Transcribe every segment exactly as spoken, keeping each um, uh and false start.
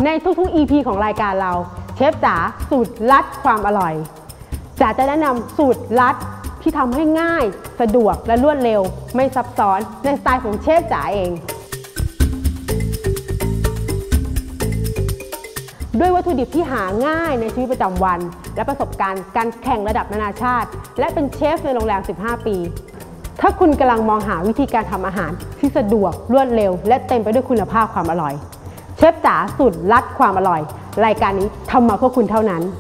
ในทุกๆ อี พี ของรายการเราเชฟจ๋าสูตรลัดความอร่อยจ๋าจะแนะนำสูตรลัดที่ทำให้ง่ายสะดวกและรวดเร็วไม่ซับซ้อนในสไตล์ของเชฟจ๋าเองด้วยวัตถุดิบที่หาง่ายในชีวิตประจำวันและประสบการณ์การแข่งระดับนานาชาติและเป็นเชฟในโรงแรมสิบห้าปีถ้าคุณกำลังมองหาวิธีการทำอาหารที่สะดวกรวดเร็วและเต็มไปด้วยคุณภาพความอร่อยเชฟจ๋าสูตรลัดความอร่อยรายการนี้ทำมาเพื่อคุณเท่านั้น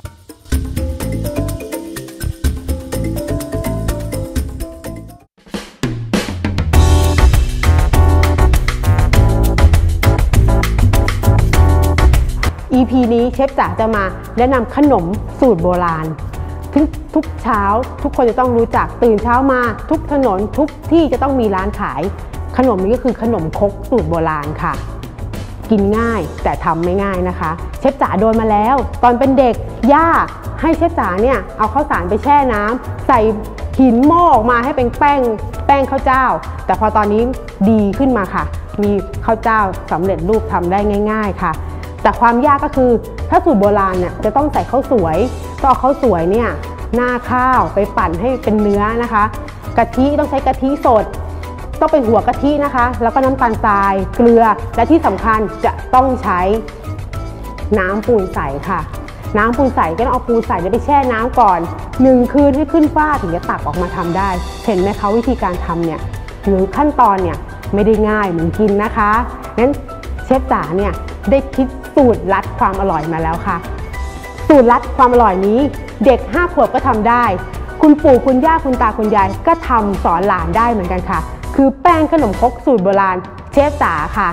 อี พี นี้เชฟจ๋าจะมาแนะนำขนมสูตรโบราณทุกทุกเช้าทุกคนจะต้องรู้จักตื่นเช้ามาทุกถนนทุกที่จะต้องมีร้านขายขนมนี้ก็คือขนมครกสูตรโบราณค่ะกินง่ายแต่ทำไม่ง่ายนะคะเชฟจ๋าโดนมาแล้วตอนเป็นเด็กย่าให้เชฟจ๋าเนี่ยเอาข้าวสารไปแช่น้ำใส่หินหม้อออกมาให้เป็นแป้งแป้งข้าวเจ้าแต่พอตอนนี้ดีขึ้นมาค่ะมีข้าวเจ้าสำเร็จรูปทำได้ง่ายๆค่ะแต่ความยากก็คือถ้าสูตรโบราณเนี่ยจะต้องใส่ข้าวสวยต้องเอาข้าวสวยเนี่ยหน้าข้าวไปปั่นให้เป็นเนื้อนะคะกะทิต้องใช้กะทิสดต้องเป็นหัวกะทินะคะแล้วก็น้ำตาลทรายเกลือและที่สำคัญจะต้องใช้น้ำปูนใสค่ะน้ำปูนใสก็ต้องเอาปูนใสไปแช่น้ำก่อนหนึ่งคืนให้ขึ้นฟ้าถึงจะตักออกมาทำได้เห็นไหมคะวิธีการทำเนี่ยหรือขั้นตอนเนี่ยไม่ได้ง่ายเหมือนกินนะคะงั้นเชฟจ๋าเนี่ยได้คิดสูตรลัดความอร่อยมาแล้วค่ะสูตรลัดความอร่อยนี้เด็กห้าขวบก็ทำได้คุณปู่คุณย่าคุณตาคุณยายก็ทำสอนหลานได้เหมือนกันค่ะคือแป้งขนมครกสูตรโบราณเชฟจ๋าค่ะ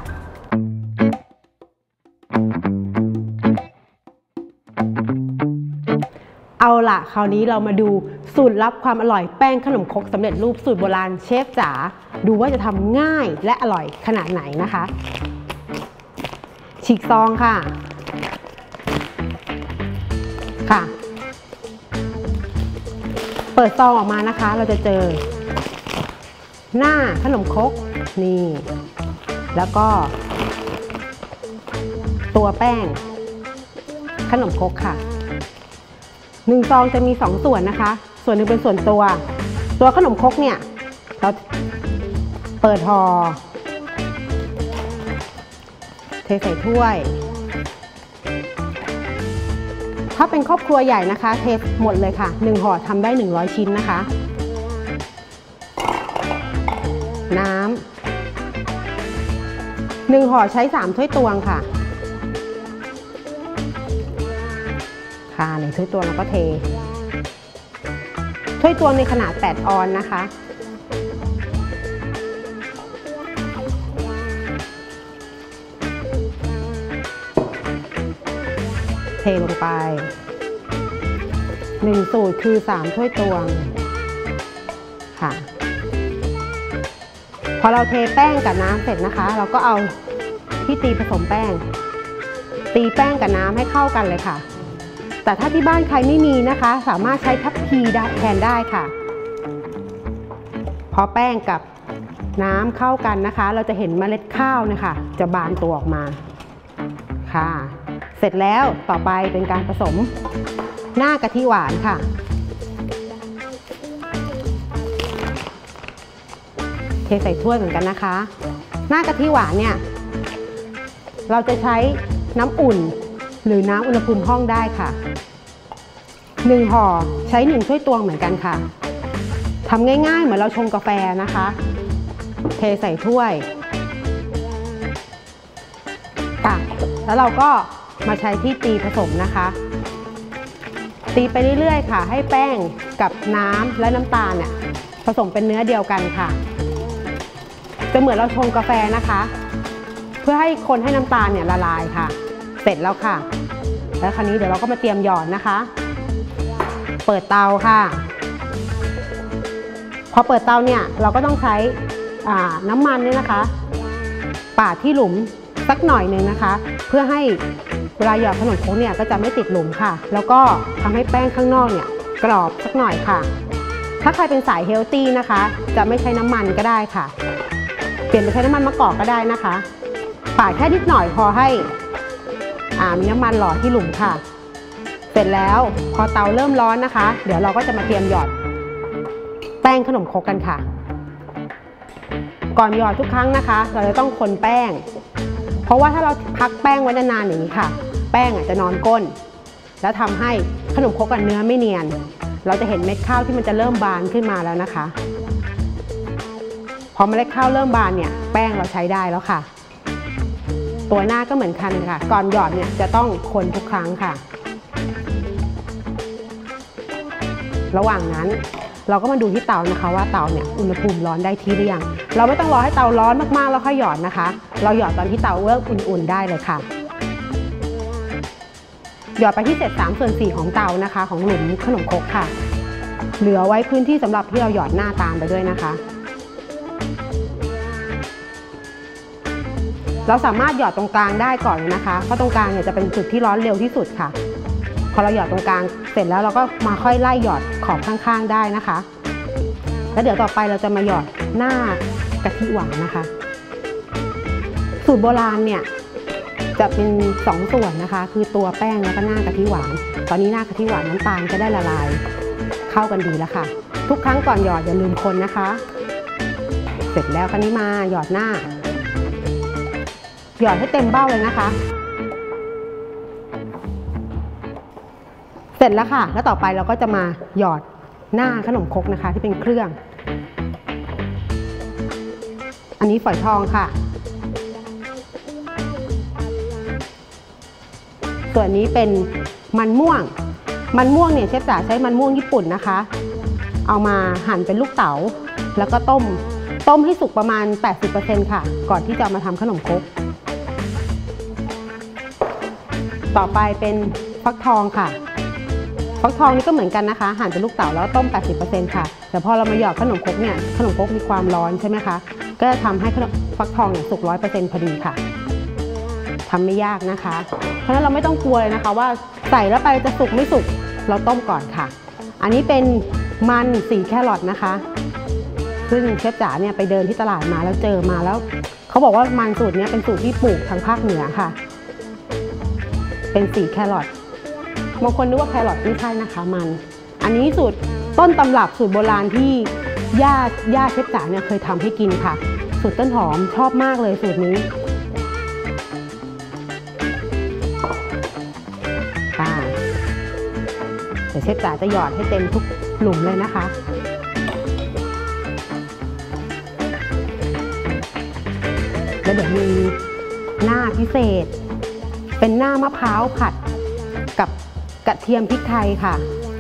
เอาล่ะคราวนี้เรามาดูสูตรลับความอร่อยแป้งขนมครกสำเร็จรูปสูตรโบราณเชฟจ๋าดูว่าจะทำง่ายและอร่อยขนาดไหนนะคะฉีกซองค่ะค่ะเปิดซองออกมานะคะเราจะเจอหน้าขนมครกนี่แล้วก็ตัวแป้งขนมครกค่ะหนึ่งซองจะมีสองส่วนนะคะส่วนหนึ่งเป็นส่วนตัวตัวขนมครกเนี่ยเราเปิดห่อเทใส่ถ้วยถ้าเป็นครอบครัวใหญ่นะคะเทหมดเลยค่ะหนึ่งห่อทำได้หนึ่งร้อยชิ้นนะคะน้ำหนึ่งห่อใช้สามถ้วยตวงค่ะค่ะหนึ่งถ้วยตวงแล้วก็เทถ้วยตวงในขนาดแปดออนซ์นะคะเทลงไปหนึ่งสูตรคือสามถ้วยตวงค่ะพอเราเทแป้งกับน้ำเสร็จนะคะเราก็เอาที่ตีผสมแป้งตีแป้งกับน้ำให้เข้ากันเลยค่ะแต่ถ้าที่บ้านใครไม่มีนะคะสามารถใช้ทัพพีแทนได้ค่ะพอแป้งกับน้ำเข้ากันนะคะเราจะเห็นเมล็ดข้าวนะคะจะบานตัวออกมาค่ะเสร็จแล้วต่อไปเป็นการผสมหน้ากะทิหวานค่ะเทใส่ถ้วยเหมือนกันนะคะหน้ากะทิหวานเนี่ยเราจะใช้น้ำอุ่นหรือน้ำอุณหภูมิห้องได้ค่ะหนึ่งห่อใช้หนึ่งถ้วยตวงเหมือนกันค่ะทำง่ายๆเหมือนเราชงกาแฟนะคะเทใส่ถ้วยตักแล้วเราก็มาใช้ที่ตีผสมนะคะตีไปเรื่อยๆค่ะให้แป้งกับน้ำและน้ำตาลเนี่ยผสมเป็นเนื้อเดียวกันค่ะจะเหมือนเราชงกาแฟนะคะเพื่อให้คนให้น้ำตาลเนี่ยละลายค่ะเสร็จแล้วค่ะแล้วคราวนี้เดี๋ยวเราก็มาเตรียมหยอดนะคะเปิดเตาค่ะพอเปิดเตาเนี่ยเราก็ต้องใช้น้ำมันเนี่ยนะคะปาดที่หลุมสักหน่อยหนึ่งนะคะเพื่อให้เวลาหยอดขนมครกเนี่ยก็จะไม่ติดหลุมค่ะแล้วก็ทำให้แป้งข้างนอกเนี่ยกรอบสักหน่อยค่ะถ้าใครเป็นสายเฮลตี้นะคะจะไม่ใช้น้ำมันก็ได้ค่ะเปลี่ยนไปใช้น้ำมันมะกอกก็ได้นะคะปาดแค่นิดหน่อยพอให้อ่ามีน้ำมันหล่อที่หลุมค่ะเสร็จแล้วพอเตาเริ่มร้อนนะคะเดี๋ยวเราก็จะมาเตรียมหยอดแป้งขนมครกกันค่ะก่อนหยอดทุกครั้งนะคะเราจะต้องคนแป้งเพราะว่าถ้าเราพักแป้งไว้นานๆอย่างนี้ค่ะแป้งอาจจะนอนก้นแล้วทำให้ขนมครกกับเนื้อไม่เนียนเราจะเห็นเม็ดข้าวที่มันจะเริ่มบานขึ้นมาแล้วนะคะพอเมล็ดข้าวเริ่มบานเนี่ยแป้งเราใช้ได้แล้วค่ะตัวหน้าก็เหมือนกันค่ะก่อนหยอดเนี่ยจะต้องคนทุกครั้งค่ะระหว่างนั้นเราก็มาดูที่เตานะคะว่าเตาเนี่ยอุณหภูมิร้อนได้ที่หรือยังเราไม่ต้องรอให้เตาร้อนมากๆแล้วค่อยหยอดนะคะเราหยอดตอนที่เตาเริ่มอุ่นๆได้เลยค่ะหยอดไปที่เศษสามส่วนสี่ของเตานะคะของหลุมขนมครกค่ะเหลือไว้พื้นที่สำหรับที่เราหยอดหน้าตามไปด้วยนะคะเราสามารถหยอดตรงกลางได้ก่อนเลยนะคะเพราะตรงกลางเนี่ยจะเป็นจุดที่ร้อนเร็วที่สุดค่ะพอเราหยอดตรงกลางเสร็จแล้วเราก็มาค่อยไล่หยอดขอบข้างๆได้นะคะแล้วเดี๋ยวต่อไปเราจะมาหยอดหน้ากะทิหวานนะคะสูตรโบราณเนี่ยจะเป็นสองส่วนนะคะคือตัวแป้งแล้วก็หน้ากะทิหวานตอนนี้หน้ากะทิหวานน้ำตาลจะได้ละลายเข้ากันดีแล้วค่ะทุกครั้งก่อนหยอดอย่าลืมคนนะคะเสร็จแล้วคราวนี้มาหยอดหน้าหยอดให้เต็มเบ้าเลยนะคะเสร็จแล้วค่ะแล้วต่อไปเราก็จะมาหยอดหน้าขนมครกนะคะที่เป็นเครื่องอันนี้ฝอยทองค่ะส่วนนี้เป็นมันม่วงมันม่วงเนี่ยเชฟจ๋าใช้มันม่วงญี่ปุ่นนะคะเอามาหั่นเป็นลูกเต๋าแล้วก็ต้มต้มให้สุกประมาณ แปดสิบเปอร์เซ็นต์ ค่ะก่อนที่จะมาทำขนมครกต่อไปเป็นฟักทองค่ะฟักทองนี่ก็เหมือนกันนะคะหั่นเป็นลูกเต๋าแล้วต้ม แปดสิบเปอร์เซ็นต์ ค่ะแต่พอเรามาหยอดขนมครกเนี่ยขนมครกมีความร้อนใช่ไหมคะก็จะทำให้ฟักทองเนี่ยสุก ร้อยเปอร์เซ็นต์ พอดีค่ะทำไม่ยากนะคะเพราะฉะนั้นเราไม่ต้องกลัวเลยนะคะว่าใส่แล้วไปจะสุกไม่สุกเราต้มก่อนค่ะอันนี้เป็นมันสีแครอทนะคะซึ่งเชฟจ๋าเนี่ยไปเดินที่ตลาดมาแล้วเจอมาแล้วเขาบอกว่ามันสูตรนี้เป็นสูตรที่ปลูกทางภาคเหนือค่ะเป็นสีแครอทบางคนนึกว่าแครอทไม่ใช่นะคะมันอันนี้สูตรต้นตำรับสูตรโบราณที่ย่าย่าเชฟจ๋าเนี่ยเคยทำให้กินค่ะสูตรต้นหอมชอบมากเลยสูตรนี้ค่ะเดี๋ยวเชฟจ๋าจะหยอดให้เต็มทุกหลุมเลยนะคะแล้วเดี๋ยวมีหน้าพิเศษเป็นหน้ามะพร้าวผัดกับกระเทียมพริกไทยค่ะ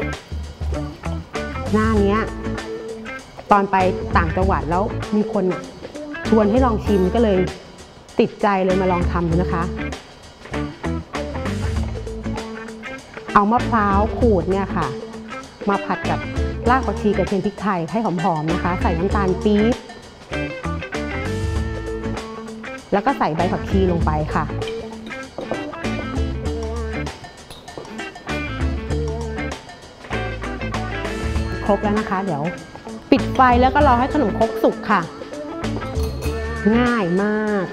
หน้านี้ตอนไปต่างจังหวัดแล้วมีคนชวนให้ลองชิมก็เลยติดใจเลยมาลองทำดูนะคะเอามะพร้าวขูดเนี่ยค่ะมาผัดกับรากผักชีกระเทียมพริกไทยให้หอมๆนะคะใส่น้ำตาลปี๊บแล้วก็ใส่ใบผักชีลงไปค่ะครบแล้วนะคะเดี๋ยวปิดไฟแล้วก็รอให้ขนมครกสุกค่ะง่ายมาก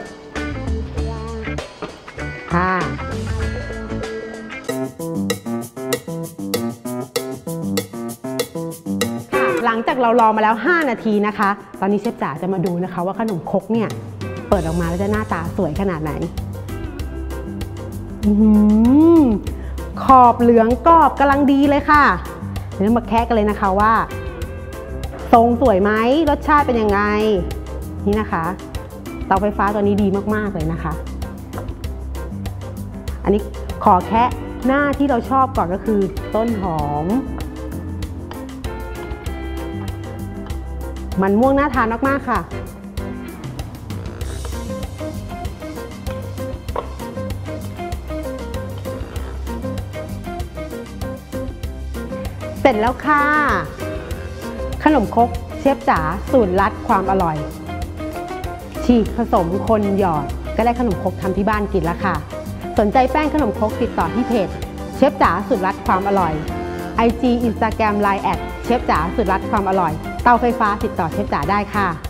ค่ะหลังจากเรารอมาแล้วห้านาทีนะคะตอนนี้เชฟจ๋าจะมาดูนะคะว่าขนมครกเนี่ยเปิดออกมาแล้วจะหน้าตาสวยขนาดไหนขอบเหลืองกรอบกำลังดีเลยค่ะเดี๋ยวมาแคะกันเลยนะคะว่าทรงสวยไหมรสชาติเป็นยังไงนี่นะคะเตาไฟฟ้าตัวนี้ดีมากๆเลยนะคะอันนี้ขอแคะหน้าที่เราชอบก่อนก็คือต้นหอมมันม่วงน่าทานมากๆค่ะเสร็จแล้วค่ะขนมครกเชฟจ๋าสูตรลัดความอร่อยฉีกผสมคนหยอดก็ได้ขนมครกทำที่บ้านกินแล้วค่ะสนใจแป้งขนมครกติดต่อที่เพจเชฟจ๋าสูตรลัดความอร่อย ไอ จี Instagram ไลน์ แอทเชฟจ๋าสูตรลัดความอร่อยเตาไฟฟ้าติดต่อเชฟจ๋าได้ค่ะ